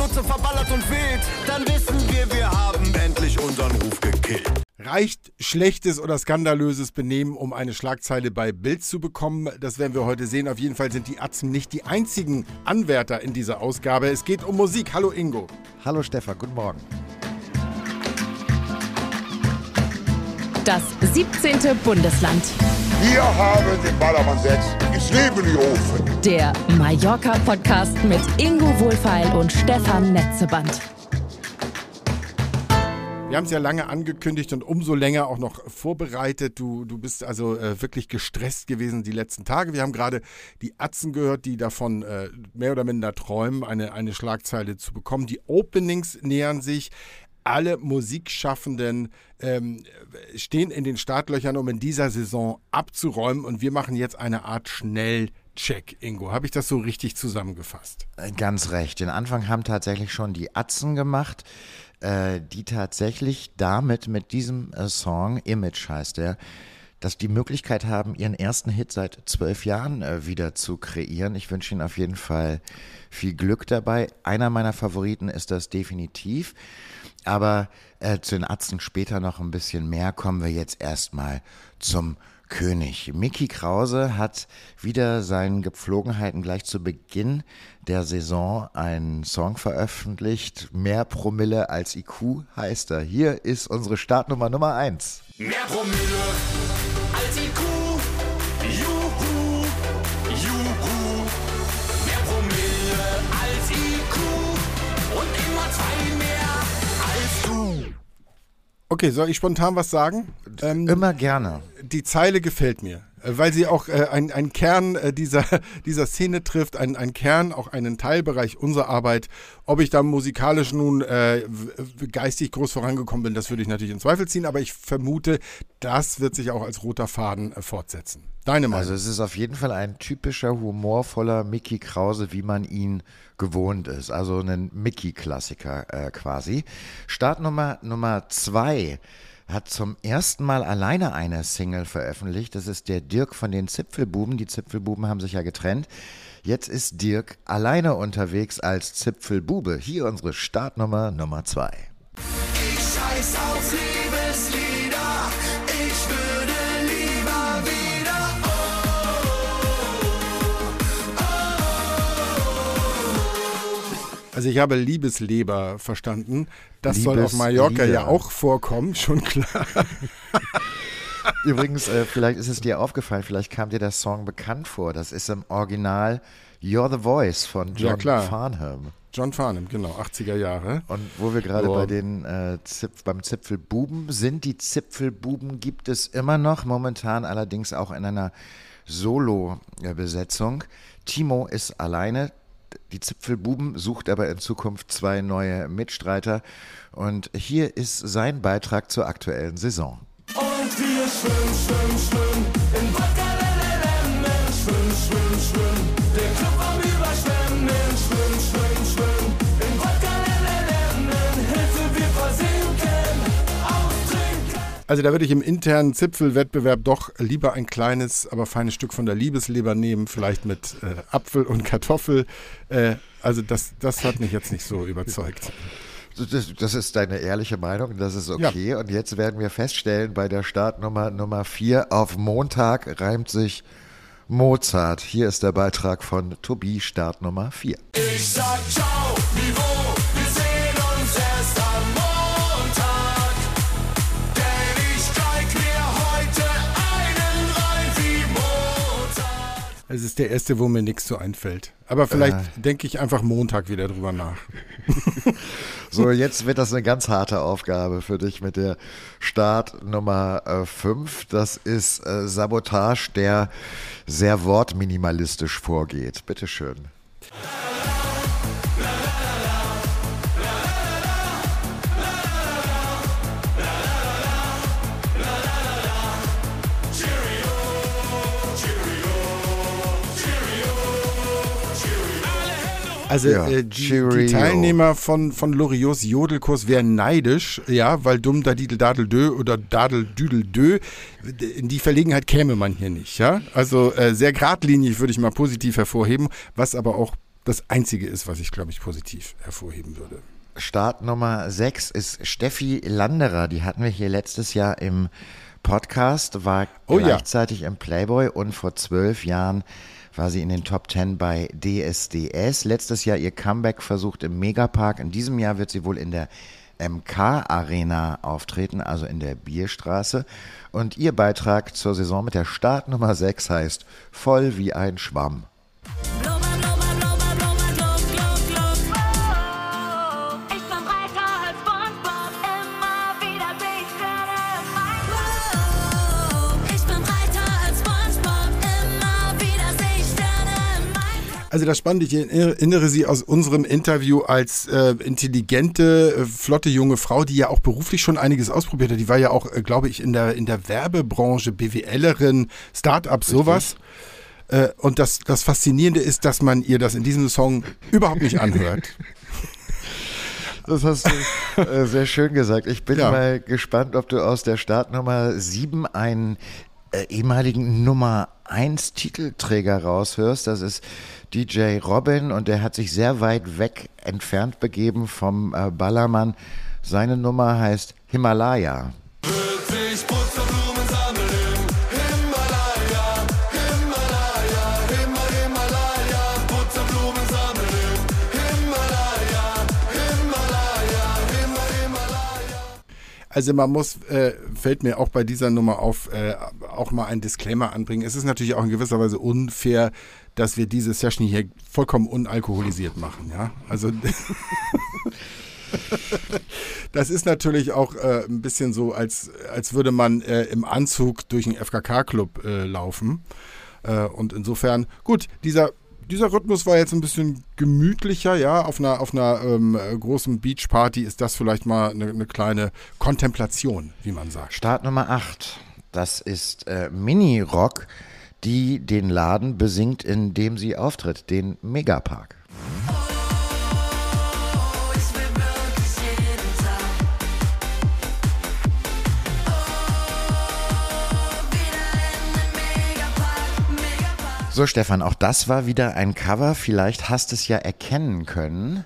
Schnauze verballert und weht, dann wissen wir haben endlich unseren Ruf gekillt. Reicht schlechtes oder skandalöses Benehmen, um eine Schlagzeile bei Bild zu bekommen? Das werden wir heute sehen. Auf jeden Fall sind die Atzen nicht die einzigen Anwärter in dieser Ausgabe. Es geht um Musik. Hallo Ingo. Hallo Stefan, guten Morgen. Das 17. Bundesland. Wir haben den Ballermann 6 ins Leben gerufen. Der Mallorca-Podcast mit Ingo Wohlfeil und Stefan Netzeband. Wir haben es ja lange angekündigt und umso länger auch noch vorbereitet. Du bist also wirklich gestresst gewesen die letzten Tage. Wir haben gerade die Atzen gehört, die davon mehr oder minder träumen, eine Schlagzeile zu bekommen. Die Openings nähern sich. Alle Musikschaffenden stehen in den Startlöchern, um in dieser Saison abzuräumen. Und wir machen jetzt eine Art Schnellcheck, Ingo. Habe ich das so richtig zusammengefasst? Ganz recht. Den Anfang haben tatsächlich schon die Atzen gemacht, die tatsächlich mit diesem Song, Image heißt der, dass die Möglichkeit haben, ihren ersten Hit seit 12 Jahren wieder zu kreieren. Ich wünsche Ihnen auf jeden Fall viel Glück dabei. Einer meiner Favoriten ist das definitiv. Aber zu den Atzen später noch ein bisschen mehr. Kommen wir jetzt erstmal zum König. Micky Krause hat wieder seinen Gepflogenheiten gleich zu Beginn der Saison einen Song veröffentlicht. Mehr Promille als IQ heißt er. Hier ist unsere Startnummer Nummer 1. Mehr Promille als IQ. Juhu, juhu. Mehr Promille als IQ. Und immer 2 mehr als du. Okay, soll ich spontan was sagen? Immer gerne. Die Zeile gefällt mir, weil sie auch einen Kern dieser Szene trifft, einen Kern, auch einen Teilbereich unserer Arbeit. Ob ich da musikalisch nun geistig groß vorangekommen bin, das würde ich natürlich in Zweifel ziehen, aber ich vermute, das wird sich auch als roter Faden fortsetzen. Deine Meinung? Also es ist auf jeden Fall ein typischer, humorvoller Micky Krause, wie man ihn gewohnt ist. Also ein Micky-Klassiker quasi. Startnummer Nummer 2 hat zum ersten Mal alleine eine Single veröffentlicht. Das ist der Dirk von den Zipfelbuben. Die Zipfelbuben haben sich ja getrennt. Jetzt ist Dirk alleine unterwegs als Zipfelbube. Hier unsere Startnummer Nummer 2. Ich scheiß auf Liebeslieder. Ich würde lieber wieder. Also ich habe Liebesleber verstanden. Das soll auf Mallorca ja auch vorkommen, schon klar. Übrigens, vielleicht ist es dir aufgefallen, vielleicht kam dir der Song bekannt vor. Das ist im Original You're the Voice von John Farnham. John Farnham, genau, 80er Jahre. Und wo wir gerade beim Zipfelbuben sind, die Zipfelbuben gibt es immer noch, momentan allerdings auch in einer Solo-Besetzung. Timo ist alleine. Die Zipfelbuben sucht aber in Zukunft 2 neue Mitstreiter. Und hier ist sein Beitrag zur aktuellen Saison. Und wir schwimmen in Wodka, schwimmen, der Club am Überschwemmen, schwimmen, in Wodka, Hilfe, wir versinken, austrinken. Also da würde ich im internen Zipfelwettbewerb doch lieber ein kleines, aber feines Stück von der Liebesleber nehmen, vielleicht mit Apfel und Kartoffel. Also das hat mich jetzt nicht so überzeugt. Das ist deine ehrliche Meinung, das ist okay. Ja. Und jetzt werden wir feststellen, bei der Startnummer Nummer 4 auf Montag reimt sich Mozart. Hier ist der Beitrag von Tobi, Startnummer 4. Ich sag ciao, Vivo, wir sehen uns erst am Montag. Denn ich steig mir heute einen rein wie Mozart. Es ist der erste, wo mir nichts so einfällt. Aber vielleicht denke ich einfach Montag wieder drüber nach. So, jetzt wird das eine ganz harte Aufgabe für dich mit der Startnummer 5. Das ist Sabotage, der sehr wortminimalistisch vorgeht. Bitteschön. Also die Teilnehmer von Loriots Jodelkurs wären neidisch, ja, weil dumm dadidel dadel dö oder dadel düdel dö, in die Verlegenheit käme man hier nicht, ja. Also sehr geradlinig würde ich mal positiv hervorheben, was aber auch das Einzige ist, was ich, glaube ich, positiv hervorheben würde. Start Nummer 6 ist Steffi Landerer. Die hatten wir hier letztes Jahr im Podcast, war gleichzeitig im Playboy und vor 12 Jahren war sie in den Top 10 bei DSDS. Letztes Jahr ihr Comeback versucht im Megapark. In diesem Jahr wird sie wohl in der MK-Arena auftreten, also in der Bierstraße. Und ihr Beitrag zur Saison mit der Startnummer 6 heißt Voll wie ein Schwamm. Also das Spannende, ich erinnere Sie aus unserem Interview als intelligente, flotte junge Frau, die ja auch beruflich schon einiges ausprobiert hat. Die war ja auch, glaube ich, in der Werbebranche, BWLerin, Start-up, sowas. Und das Faszinierende ist, dass man ihr das in diesem Song überhaupt nicht anhört. Das hast du sehr schön gesagt. Ich bin mal gespannt, ob du aus der Startnummer 7 einen ehemaligen Nummer 1 Titelträger raushörst. Das ist DJ Robin und der hat sich sehr weit weg entfernt begeben vom Ballermann. Seine Nummer heißt Himalaya. Wird sich Butterblumen sammeln im Himalaya, Himalaya, Himalaya, Butterblumen sammeln im Himalaya, Himalaya, Himalaya. Also man muss, fällt mir auch bei dieser Nummer auf, auch mal einen Disclaimer anbringen. Es ist natürlich auch in gewisser Weise unfair, dass wir diese Session hier vollkommen unalkoholisiert machen. Ja? Also das ist natürlich auch ein bisschen so, als würde man im Anzug durch einen FKK-Club laufen. Und insofern, gut, dieser Rhythmus war jetzt ein bisschen gemütlicher, ja, auf einer großen Beachparty ist das vielleicht mal eine kleine Kontemplation, wie man sagt. Start Nummer 8, das ist Mini-Rock, die den Laden besingt, in dem sie auftritt, den Megapark. So Stefan, auch das war wieder ein Cover, vielleicht hast du es ja erkennen können.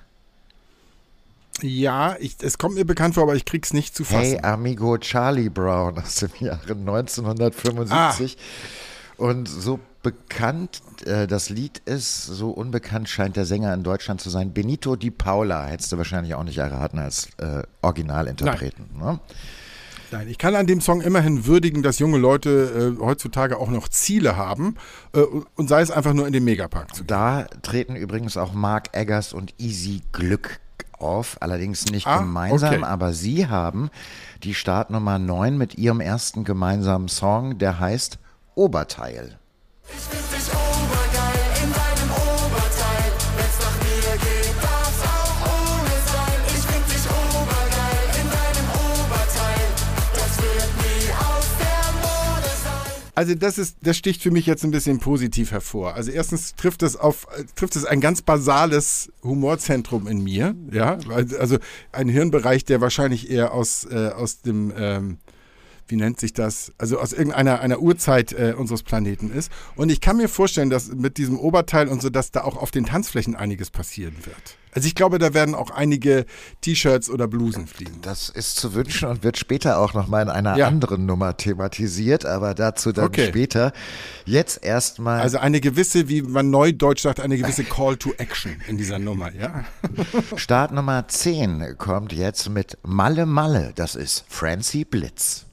Ja, es kommt mir bekannt vor, aber ich krieg's nicht zu fassen. Hey Amigo, Charlie Brown aus dem Jahre 1975. Und so bekannt das Lied ist, so unbekannt scheint der Sänger in Deutschland zu sein. Benito Di Paula, hättest du wahrscheinlich auch nicht erraten als Originalinterpreten. Ne? Nein, ich kann an dem Song immerhin würdigen, dass junge Leute heutzutage auch noch Ziele haben und sei es einfach nur in den Megapark zu gehen. Da treten übrigens auch Mark Eggers und Easy Glück auf, allerdings nicht gemeinsam, okay. Aber sie haben die Startnummer 9 mit ihrem ersten gemeinsamen Song, der heißt Oberteil. Ich find dich obergeil in deinem Oberteil. Wenn's nach mir geht, darf's auch ohne sein. Ich find dich obergeil in deinem Oberteil. Das wird nie aus der Mode sein. Also das sticht für mich jetzt ein bisschen positiv hervor. Also erstens trifft es ein ganz basales Humorzentrum in mir, ja, also ein Hirnbereich, der wahrscheinlich eher aus dem wie nennt sich das? Also aus einer Urzeit unseres Planeten ist. Und ich kann mir vorstellen, dass mit diesem Oberteil und so, dass da auch auf den Tanzflächen einiges passieren wird. Also ich glaube, da werden auch einige T-Shirts oder Blusen fliegen. Das ist zu wünschen und wird später auch nochmal in einer anderen Nummer thematisiert, aber dazu dann später. Jetzt erstmal. Also eine gewisse, wie man neudeutsch sagt, eine gewisse Call to Action in dieser Nummer, ja. Start Nummer 10 kommt jetzt mit Malle Malle, das ist Francie Blitz.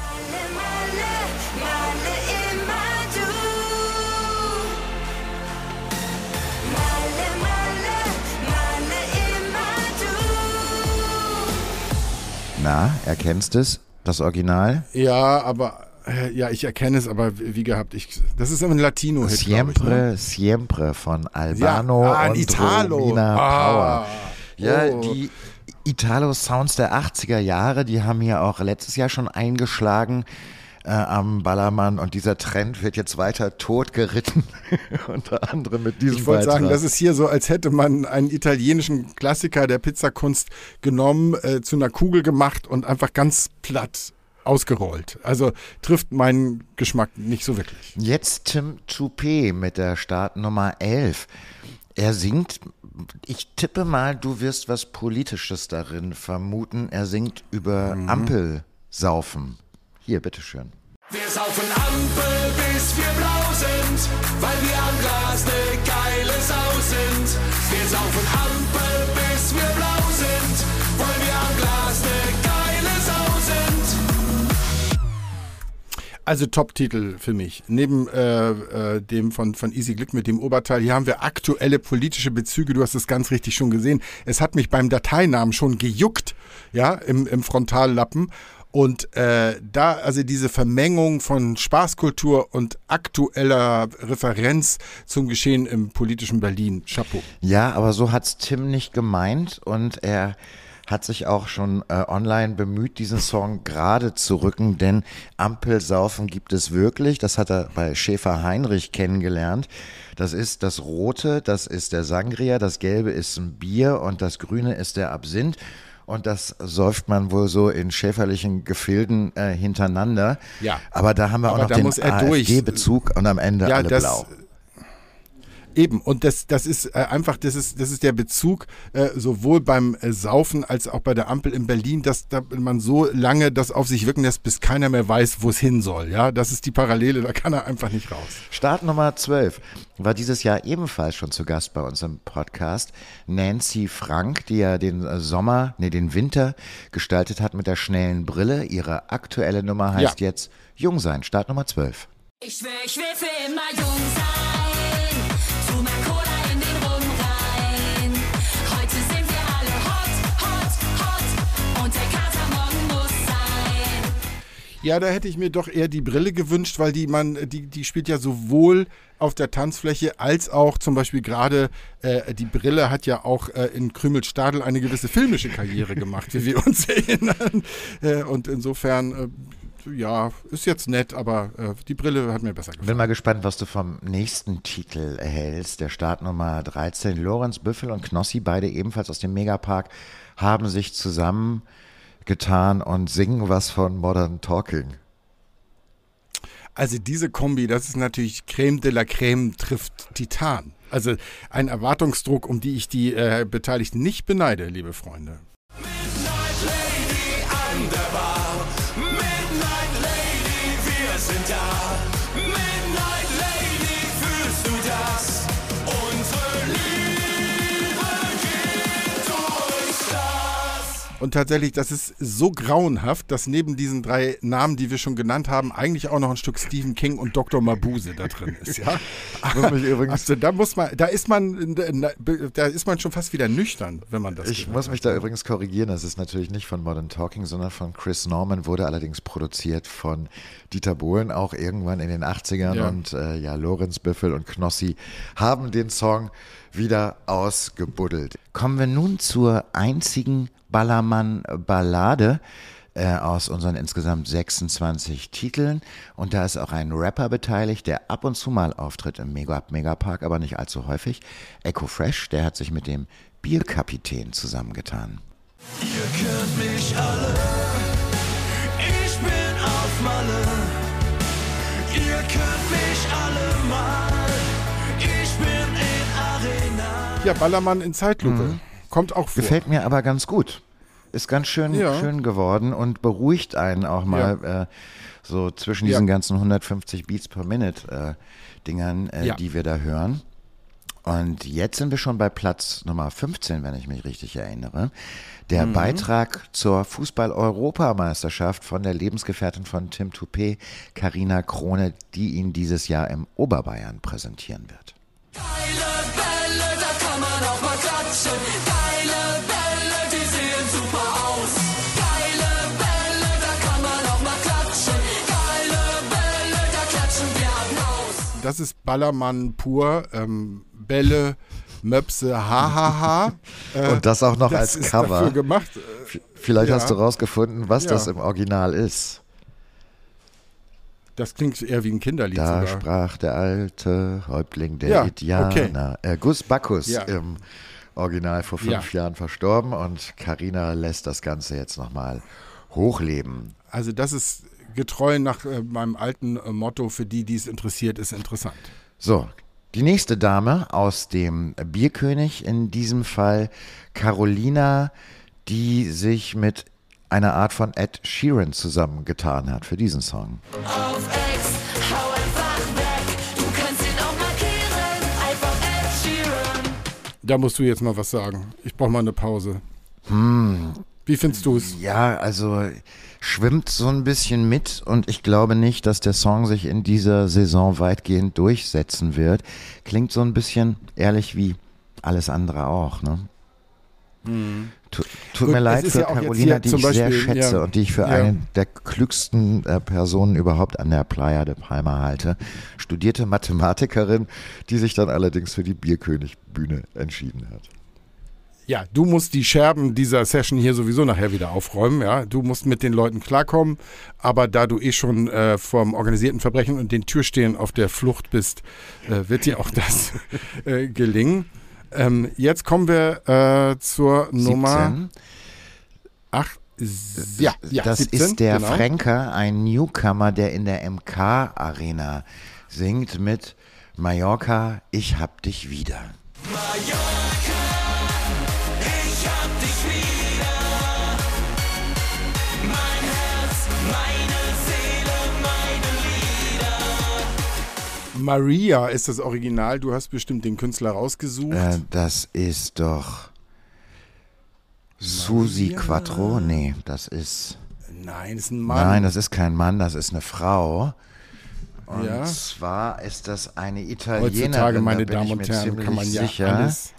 Na, erkennst du es, das Original? Ja, aber ich erkenne es, aber wie gehabt, das ist immer ein Latino-Hit, Siempre, Siempre von Albano und Italo. Romina Power. Ja, die Italo-Sounds der 80er Jahre, die haben hier auch letztes Jahr schon eingeschlagen am Ballermann und dieser Trend wird jetzt weiter totgeritten, unter anderem mit diesem Ich wollte Beitrag. sagen, das ist hier so, als hätte man einen italienischen Klassiker der Pizzakunst genommen, zu einer Kugel gemacht und einfach ganz platt ausgerollt. Also trifft meinen Geschmack nicht so wirklich. Jetzt Tim Toupé mit der Startnummer 11. Er singt, ich tippe mal, du wirst was Politisches darin vermuten. Er singt über Ampelsaufen. Hier, bitteschön. Wir saufen Ampel, bis wir blau sind, weil wir am Glas ne geile Sau sind. Wir saufen Ampel, bis wir blau sind, weil wir am Glas ne geile Sau sind. Also Top-Titel für mich. Neben dem von Easy Glück mit dem Oberteil, hier haben wir aktuelle politische Bezüge. Du hast es ganz richtig schon gesehen. Es hat mich beim Dateinamen schon gejuckt, ja, im Frontallappen. Und also diese Vermengung von Spaßkultur und aktueller Referenz zum Geschehen im politischen Berlin. Chapeau. Ja, aber so hat's Tim nicht gemeint und er hat sich auch schon online bemüht, diesen Song gerade zu rücken, denn Ampelsaufen gibt es wirklich. Das hat er bei Schäfer-Heinrich kennengelernt. Das ist das Rote, das ist der Sangria, das Gelbe ist ein Bier und das Grüne ist der Absinth. Und das säuft man wohl so in schäferlichen Gefilden hintereinander. Ja. Aber da haben wir Aber auch noch den AfD-Bezug und am Ende alle blau. Eben, und das ist einfach, das ist der Bezug sowohl beim Saufen als auch bei der Ampel in Berlin, dass man so lange das auf sich wirken lässt, bis keiner mehr weiß, wo es hin soll. Ja, das ist die Parallele, da kann er einfach nicht raus. Start Nummer 12 war dieses Jahr ebenfalls schon zu Gast bei uns im Podcast. Nancy Frank, die ja den Winter gestaltet hat mit der schnellen Brille. Ihre aktuelle Nummer heißt jetzt Jung sein. Start Nummer 12. Ich will für immer jung sein. Tu mehr Cola in den Rum rein. Heute sind wir alle hot. Und der Kater morgen muss sein. Ja, da hätte ich mir doch eher die Brille gewünscht, weil die spielt ja sowohl auf der Tanzfläche als auch zum Beispiel gerade die Brille hat ja auch in Krümelstadel eine gewisse filmische Karriere gemacht, wie wir uns erinnern. Und insofern ja, ist jetzt nett, aber die Brille hat mir besser gefallen. Bin mal gespannt, was du vom nächsten Titel erhältst. Der Startnummer 13, Lorenz Büffel und Knossi, beide ebenfalls aus dem Megapark, haben sich zusammengetan und singen was von Modern Talking. Also diese Kombi, das ist natürlich Creme de la Creme trifft Titan. Also ein Erwartungsdruck, um die ich die Beteiligten nicht beneide, liebe Freunde. Midnight Lady an der Bar. Midnight Lady, wir sind da. Midnight Lady, fühlst du das? Unsere Liebe geht durchs Glas. Und tatsächlich, das ist so grauenhaft, dass neben diesen 3 Namen, die wir schon genannt haben, eigentlich auch noch ein Stück Stephen King und Dr. Mabuse da drin ist. Ja? Also da ist man schon fast wieder nüchtern, wenn man das Ich muss mich da übrigens korrigieren, das ist natürlich nicht von Modern Talking, sondern von Chris Norman, wurde allerdings produziert von Dieter Bohlen, auch irgendwann in den 80ern. Ja. Und Lorenz Büffel und Knossi haben den Song wieder ausgebuddelt. Kommen wir nun zur einzigen Ballermann-Ballade aus unseren insgesamt 26 Titeln. Und da ist auch ein Rapper beteiligt, der ab und zu mal auftritt im Megapark, aber nicht allzu häufig. Echo Fresh, der hat sich mit dem Bierkapitän zusammengetan. Ihr kennt mich alle, ich bin auf Malle. Ihr kennt mich alle mal, ich bin in Arena. Ja, Ballermann in Zeitlupe. Kommt auch vor. Gefällt mir aber ganz gut. Ist ganz schön geworden und beruhigt einen auch mal so zwischen diesen ganzen 150 Beats per Minute Dingern, die wir da hören. Und jetzt sind wir schon bei Platz Nummer 15, wenn ich mich richtig erinnere. Der Beitrag zur Fußball-Europameisterschaft von der Lebensgefährtin von Tim Toupé, Carina Krone, die ihn dieses Jahr im Oberbayern präsentieren wird. Geile Bälle, da kann man auch mal klatschen. Geile Bälle, die sehen super aus. Geile Bälle, da kann man auch mal klatschen. Geile Bälle, da klatschen wir Applaus. Das ist Ballermann pur. Bälle, Möpse, hahaha. Und das auch noch als ist Cover. Dafür gemacht. Vielleicht hast du rausgefunden, was das im Original ist. Das klingt eher wie ein Kinderlied Da sogar. sprach der alte Häuptling der Indianer. Gus Bacchus im Original vor 5 Jahren verstorben und Carina lässt das Ganze jetzt nochmal hochleben. Also das ist getreu nach meinem alten Motto, für die es interessiert, ist interessant. So, Die nächste Dame aus dem Bierkönig, in diesem Fall Carolina, die sich mit einer Art von Ed Sheeran zusammengetan hat für diesen Song. Auf Ex, hau einfach weg. Du kannst ihn auch markieren. Einfach Ed Sheeran. Da musst du jetzt mal was sagen. Ich brauche mal eine Pause. Wie findest du es? Ja, also schwimmt so ein bisschen mit und ich glaube nicht, dass der Song sich in dieser Saison weitgehend durchsetzen wird. Klingt so ein bisschen ehrlich wie alles andere auch, ne? Tut Gut, mir es leid ist für ja auch jetzt Carolina, hier die zum ich sehr Beispiel, schätze ja. und die ich für Ja. eine der klügsten Personen überhaupt an der Playa de Palma halte. Studierte Mathematikerin, die sich dann allerdings für die Bierkönig-Bühne entschieden hat. Ja, du musst die Scherben dieser Session hier sowieso nachher wieder aufräumen. Ja, du musst mit den Leuten klarkommen. Aber da du schon vom organisierten Verbrechen und den Türstehern auf der Flucht bist, wird dir auch das gelingen. Jetzt kommen wir zur Nummer 8. Ja, Das 17, ist der genau. Fränker, ein Newcomer, der in der MK-Arena singt mit Mallorca, ich hab dich wieder. Ich hab dich wieder. Mein Herz, meine Seele, meine Lieder. Maria ist das Original. Du hast bestimmt den Künstler rausgesucht. Das ist doch Susi Quattro? Nee, das ist... Nein, das ist ein Mann. Nein, das ist kein Mann, das ist eine Frau. Und Ja. zwar ist das eine Italienerin, Heutzutage, meine da bin Damen ich und mir Herren, ziemlich kann man ja sicher. alles.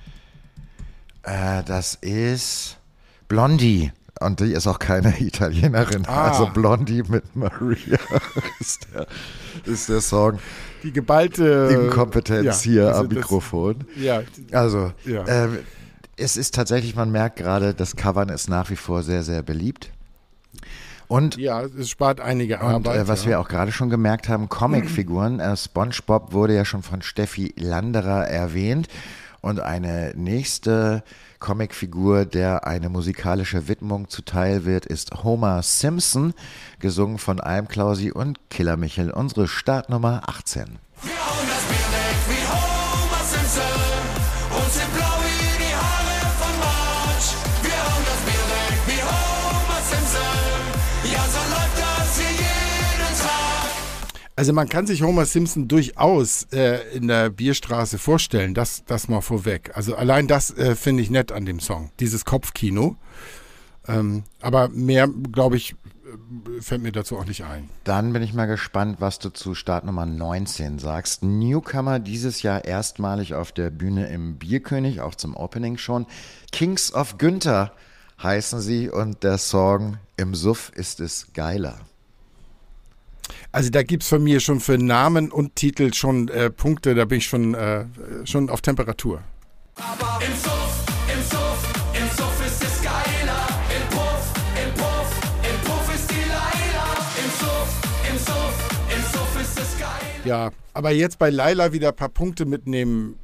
Das ist Blondie. Und die ist auch keine Italienerin. Also Blondie mit Maria ist der Song. Die geballte Inkompetenz hier also am Mikrofon. Ja, Also, Ja. es ist tatsächlich, man merkt gerade, das Covern ist nach wie vor sehr, sehr beliebt. Und ja, es spart einige Und Arbeit. was wir auch gerade schon gemerkt haben, Comicfiguren. SpongeBob wurde ja schon von Steffi Landerer erwähnt. Und eine nächste Comicfigur, der eine musikalische Widmung zuteil wird, ist Homer Simpson, gesungen von Almklausi und Killer Michel. Unsere Startnummer 18. Wir hauen das Bier weg wie Homer Simpson und sind blau wie die Haare von Marge. Wir hauen das Bier weg wie Homer Simpson. Ja, so läuft das hier jeden Tag. Also man kann sich Homer Simpson durchaus in der Bierstraße vorstellen, das mal vorweg. Also allein das finde ich nett an dem Song, dieses Kopfkino. Aber mehr, glaube ich, fällt mir dazu auch nicht ein. Dann bin ich mal gespannt, was du zu Startnummer 19 sagst. Newcomer dieses Jahr erstmalig auf der Bühne im Bierkönig, auch zum Opening schon. Kings of Günther heißen sie und der Song Im Suff ist es geiler. Also da gibt es von mir schon für Namen und Titel schon Punkte, da bin ich schon auf Temperatur. Im Suff, im Suff, im Suff ist es geiler. Im Puff, im Puff, im Puff ist die Leila. Im Suff, im Suff, im Suff ist es geil. Ja, aber jetzt bei Laila wieder ein paar Punkte mitnehmen,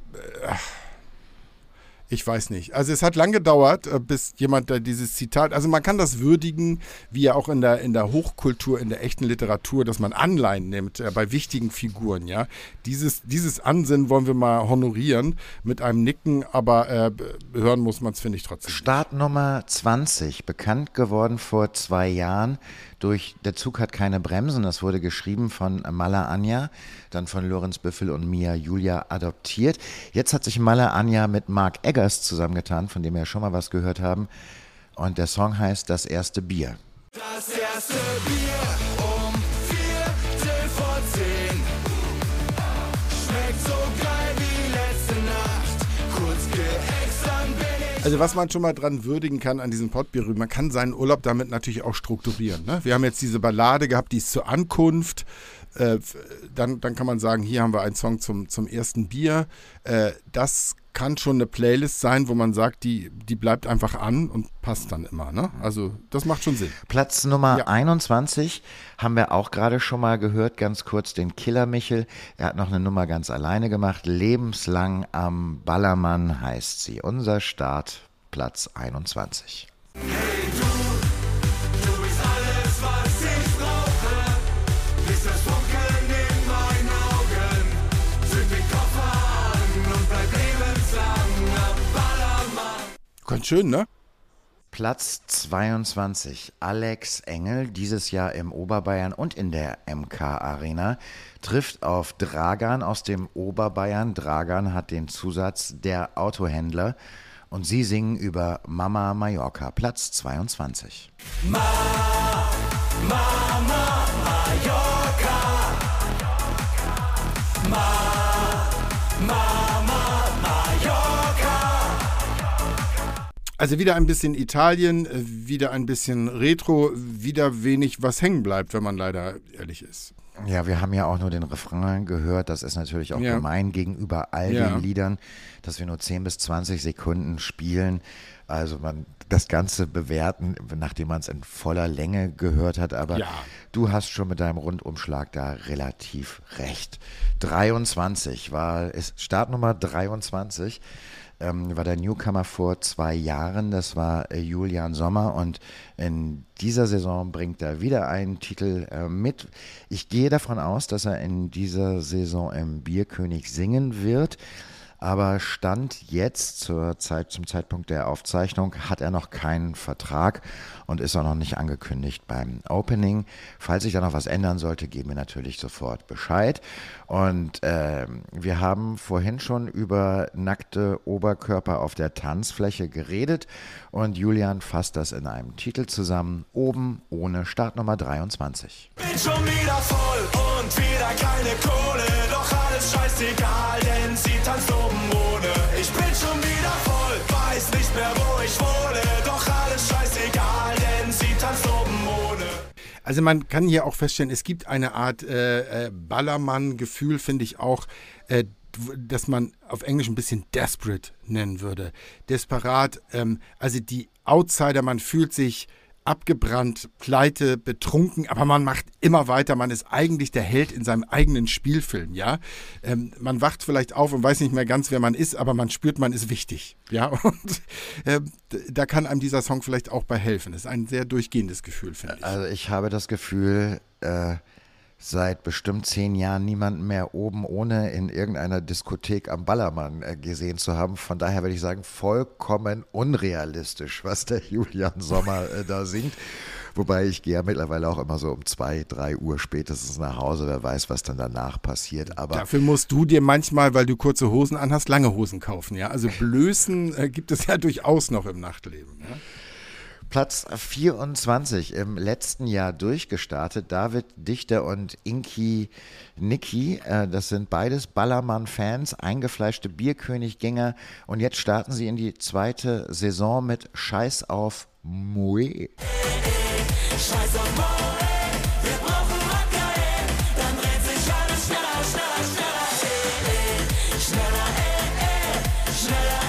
ich weiß nicht. Also es hat lang gedauert, bis jemand da dieses Zitat, also man kann das würdigen, wie ja auch in der Hochkultur, in der echten Literatur, dass man Anleihen nimmt bei wichtigen Figuren, ja. Dieses Ansinnen wollen wir mal honorieren mit einem Nicken, aber hören muss man es, finde ich, trotzdem. Startnummer 20, bekannt geworden vor 2 Jahren durch Der Zug hat keine Bremsen. Das wurde geschrieben von Mala Anja, dann von Lorenz Büffel und Mia Julia adoptiert. Jetzt hat sich Mala Anja mit Mark Eggers zusammengetan, von dem wir ja schon mal was gehört haben. Und der Song heißt Das erste Bier. Das erste Bier um 10:15. Schmeckt so geil wie letzte Nacht. Kurz gehext, dann bin ich. Also was man schon mal dran würdigen kann an diesem Pottbier, man kann seinen Urlaub damit natürlich auch strukturieren. Ne? Wir haben jetzt diese Ballade gehabt, die ist zur Ankunft. Dann kann man sagen, hier haben wir einen Song zum ersten Bier. Das kann schon eine Playlist sein, wo man sagt, die bleibt einfach an und passt dann immer. Ne? Also das macht schon Sinn. Platz Nummer Ja. 21 haben wir auch gerade schon mal gehört, ganz kurz den Killer Michel. Er hat noch eine Nummer ganz alleine gemacht. Lebenslang am Ballermann heißt sie. Unser Start, Platz 21. Du bist alles, was ich brauche. Ist das Funkeln in meinen Augen. Zünd den Koffer Ganz schön, ne? Platz 22, Alex Engel, dieses Jahr im Oberbayern und in der MK Arena, trifft auf Dragan aus dem Oberbayern. Dragan hat den Zusatz der Autohändler und sie singen über Mama Mallorca, Platz 22. Also wieder ein bisschen Italien, wieder ein bisschen Retro, wieder wenig, was hängen bleibt, wenn man leider ehrlich ist. Ja, wir haben ja auch nur den Refrain gehört. Das ist natürlich auch Ja. gemein gegenüber all Ja. den Liedern, dass wir nur 10 bis 20 Sekunden spielen. Also das Ganze bewerten, nachdem man es in voller Länge gehört hat. Aber Ja. du hast schon mit deinem Rundumschlag da relativ recht. 23 ist Startnummer 23. War der Newcomer vor 2 Jahren, das war Julian Sommer und in dieser Saison bringt er wieder einen Titel mit. Ich gehe davon aus, dass er in dieser Saison im Bierkönig singen wird, aber Stand jetzt zum Zeitpunkt der Aufzeichnung hat er noch keinen Vertrag und ist auch noch nicht angekündigt beim Opening. Falls sich da noch was ändern sollte, geben wir natürlich sofort Bescheid. Und wir haben vorhin schon über nackte Oberkörper auf der Tanzfläche geredet und Julian fasst das in einem Titel zusammen, Oben ohne, Startnummer 23. Bin schon wieder voll und wieder keine Kohle, doch alles scheißegal, denn sie tanzt oben ohne. Ich bin schon wieder voll, weiß nicht mehr, wo ich wohne, doch alles scheißegal, denn sie tanzt oben ohne. Also man kann hier auch feststellen, es gibt eine Art Ballermann-Gefühl, finde ich auch, dass man auf Englisch ein bisschen desperate nennen würde. Desperat, also die Outsider, man fühlt sich abgebrannt, pleite, betrunken, aber man macht immer weiter. Man ist eigentlich der Held in seinem eigenen Spielfilm, ja. Man wacht vielleicht auf und weiß nicht mehr ganz, wer man ist, aber man spürt, man ist wichtig, ja. Und da kann einem dieser Song vielleicht auch bei helfen. Das ist ein sehr durchgehendes Gefühl, finde ich. Also ich habe das Gefühl, seit bestimmt 10 Jahren niemanden mehr oben ohne in irgendeiner Diskothek am Ballermann gesehen zu haben. Von daher würde ich sagen, vollkommen unrealistisch, was der Julian Sommer da singt. Wobei ich gehe ja mittlerweile auch immer so um 2, 3 Uhr spätestens nach Hause. Wer weiß, was dann danach passiert. Aber Dafür musst du dir manchmal, weil du kurze Hosen anhast, lange Hosen kaufen, ja. Also Blößen gibt es ja durchaus noch im Nachtleben, ja? Platz 24 im letzten Jahr durchgestartet. David Dichter und Inki Niki, das sind beides Ballermann-Fans, eingefleischte Bierköniggänger. Und jetzt starten sie in die 2. Saison mit Scheiß auf Moe. Scheiß auf Moe, wir brauchen Wacker, dann dreht sich alles schneller, schneller, schneller, schneller, schneller,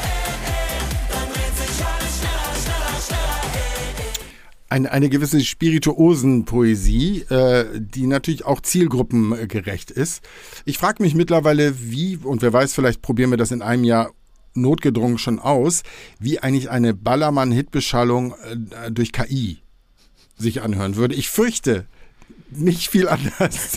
dann dreht sich alles schneller, schneller, schneller, Eine gewisse Spirituosenpoesie, die natürlich auch zielgruppengerecht ist. Ich frage mich mittlerweile, wie, und wer weiß, vielleicht probieren wir das in einem Jahr notgedrungen schon aus, wie eigentlich eine Ballermann-Hitbeschallung durch KI sich anhören würde. Ich fürchte, nicht viel anders.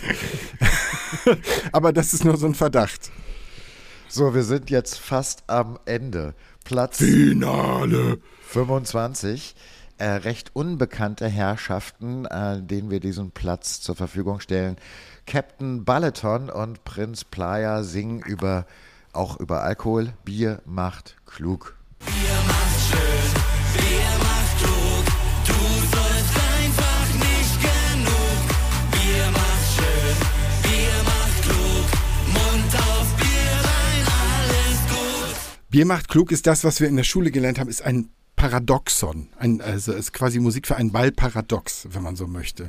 Aber das ist nur so ein Verdacht. So, wir sind jetzt fast am Ende. Platz Finale. 25. Recht unbekannte Herrschaften, denen wir diesen Platz zur Verfügung stellen. Captain Balleton und Prinz Playa singen auch über Alkohol. Bier macht klug. Bier macht schön, Bier macht klug, du sollst einfach nicht genug. Bier macht schön, Bier macht klug, Mund auf Bier rein, alles gut. Bier macht klug ist das, was wir in der Schule gelernt haben, ist ein Paradoxon. Also ist quasi Musik für ein Ballparadox, wenn man so möchte.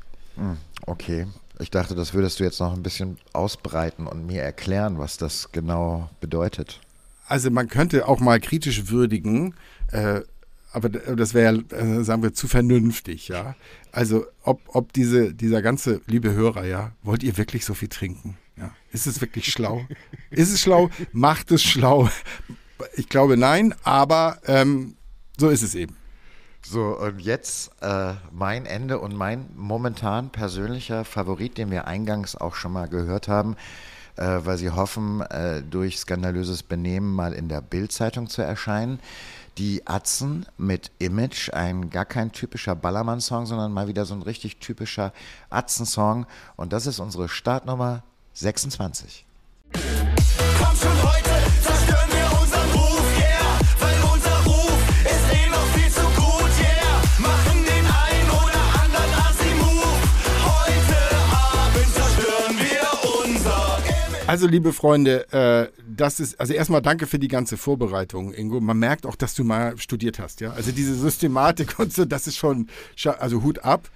Okay, ich dachte, das würdest du jetzt noch ein bisschen ausbreiten und mir erklären, was das genau bedeutet. Also man könnte auch mal kritisch würdigen, aber das wäre ja, sagen wir, zu vernünftig, ja. Also ob dieser ganze, liebe Hörer, ja, wollt ihr wirklich so viel trinken? Ja. Ist es wirklich schlau? Ist es schlau? Macht es schlau? Ich glaube nein, aber so ist es eben. So, und jetzt mein Ende und mein momentan persönlicher Favorit, den wir eingangs auch schon mal gehört haben, weil sie hoffen, durch skandalöses Benehmen mal in der Bild-Zeitung zu erscheinen. Die Atzen mit Image, gar kein typischer Ballermann-Song, sondern mal wieder so ein richtig typischer Atzen-Song. Und das ist unsere Startnummer 26. Komm schon, heute zerstören wir unseren Ruf, yeah, weil unser Ruf ist eh noch viel zu gut, yeah. Machen den einen oder anderen Assi-Move. Heute Abend zerstören wir unser Image. Also, liebe Freunde, das ist, also erstmal danke für die ganze Vorbereitung, Ingo. Man merkt auch, dass du mal studiert hast, ja. Also diese Systematik und so, das ist schon, also Hut ab.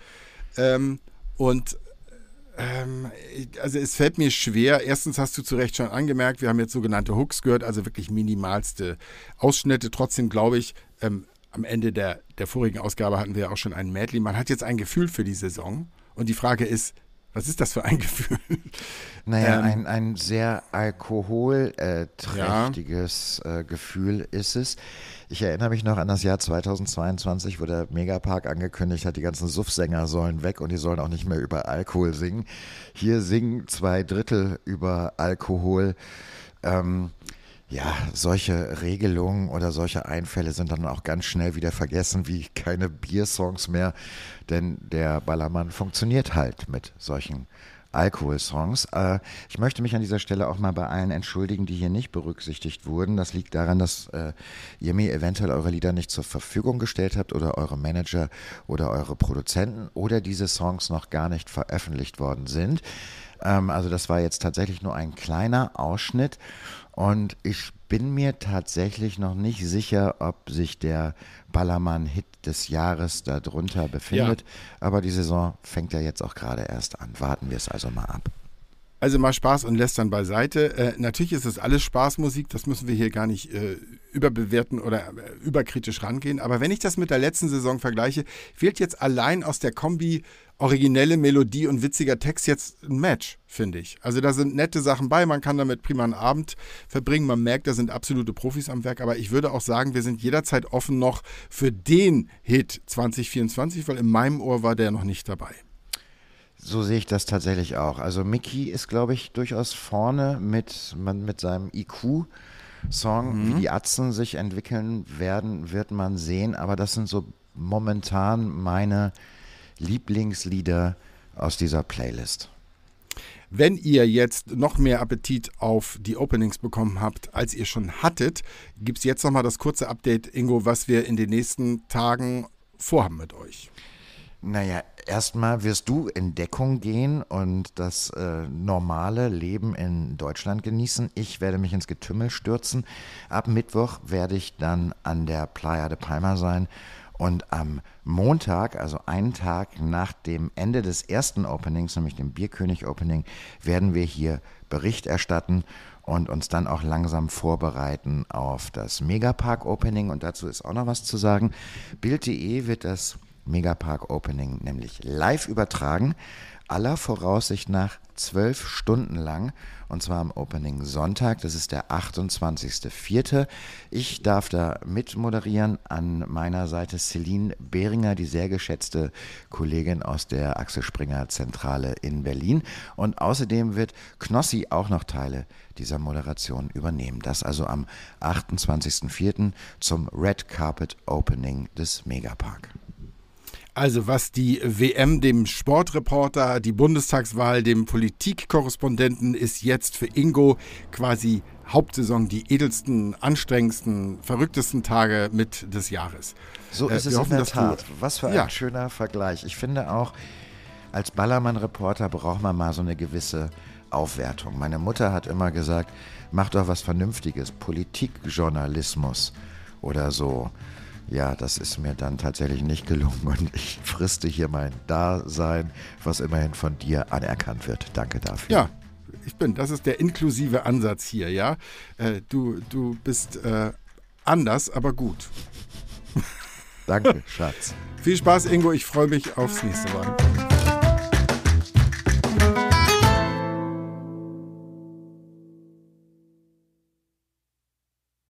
Also es fällt mir schwer. Erstens hast du zu Recht schon angemerkt, wir haben jetzt sogenannte Hooks gehört, also wirklich minimalste Ausschnitte. Trotzdem glaube ich, am Ende der vorigen Ausgabe hatten wir auch schon einen Medley. Man hat jetzt ein Gefühl für die Saison. Und die Frage ist, was ist das für ein Gefühl? Naja, ein sehr alkoholträchtiges Gefühl ist es. Ich erinnere mich noch an das Jahr 2022, wo der Megapark angekündigt hat, die ganzen Suffsänger sollen weg und die sollen auch nicht mehr über Alkohol singen. Hier singen 2/3 über Alkohol. Ja, solche Regelungen oder solche Einfälle sind dann auch ganz schnell wieder vergessen, wie keine Biersongs mehr, denn der Ballermann funktioniert halt mit solchen Alkoholsongs. Ich möchte mich an dieser Stelle auch mal bei allen entschuldigen, die hier nicht berücksichtigt wurden. Das liegt daran, dass ihr mir eventuell eure Lieder nicht zur Verfügung gestellt habt oder eure Manager oder eure Produzenten oder diese Songs noch gar nicht veröffentlicht worden sind. Also das war jetzt tatsächlich nur ein kleiner Ausschnitt. Und ich bin mir tatsächlich noch nicht sicher, ob sich der Ballermann-Hit des Jahres darunter befindet. Ja. Aber die Saison fängt ja jetzt auch gerade erst an. Warten wir es also mal ab. Also mal Spaß und Lästern beiseite. Natürlich ist es alles Spaßmusik, das müssen wir hier gar nicht überbewerten oder überkritisch rangehen. Aber wenn ich das mit der letzten Saison vergleiche, fehlt jetzt allein aus der Kombi originelle Melodie und witziger Text jetzt ein Match, finde ich. Also da sind nette Sachen bei, man kann damit prima einen Abend verbringen. Man merkt, da sind absolute Profis am Werk. Aber ich würde auch sagen, wir sind jederzeit offen noch für den Hit 2024, weil in meinem Ohr war der noch nicht dabei. So sehe ich das tatsächlich auch. Also Mickey ist, glaube ich, durchaus vorne mit seinem IQ-Song. Wie die Atzen sich entwickeln werden, wird man sehen. Aber das sind so momentan meine Lieblingslieder aus dieser Playlist. Wenn ihr jetzt noch mehr Appetit auf die Openings bekommen habt, als ihr schon hattet, gibt es jetzt nochmal das kurze Update, Ingo, was wir in den nächsten Tagen vorhaben mit euch. Naja, erstmal wirst du in Deckung gehen und das normale Leben in Deutschland genießen. Ich werde mich ins Getümmel stürzen. Ab Mittwoch werde ich dann an der Playa de Palma sein. Und am Montag, also einen Tag nach dem Ende des ersten Openings, nämlich dem Bierkönig-Opening, werden wir hier Bericht erstatten und uns dann auch langsam vorbereiten auf das Megapark-Opening. Und dazu ist auch noch was zu sagen. Bild.de wird das Megapark-Opening nämlich live übertragen, aller Voraussicht nach 12 Stunden lang, und zwar am Opening Sonntag, das ist der 28.04. Ich darf da mitmoderieren, an meiner Seite Celine Behringer, die sehr geschätzte Kollegin aus der Axel Springer Zentrale in Berlin, und außerdem wird Knossi auch noch Teile dieser Moderation übernehmen. Das also am 28.04. zum Red Carpet Opening des Megapark. Also was die WM dem Sportreporter, die Bundestagswahl dem Politikkorrespondenten, ist jetzt für Ingo quasi Hauptsaison die edelsten, anstrengendsten, verrücktesten Tage mit des Jahres. So ist es in der Tat. Was für ein schöner Vergleich. Ich finde auch, als Ballermann-Reporter braucht man mal so eine gewisse Aufwertung. Meine Mutter hat immer gesagt, mach doch was Vernünftiges, Politikjournalismus oder so. Ja, das ist mir dann tatsächlich nicht gelungen und ich friste hier mein Dasein, was immerhin von dir anerkannt wird. Danke dafür. Ja, das ist der inklusive Ansatz hier, ja. Du bist anders, aber gut. Danke, Schatz. Viel Spaß, Ingo. Ich freue mich aufs nächste Mal.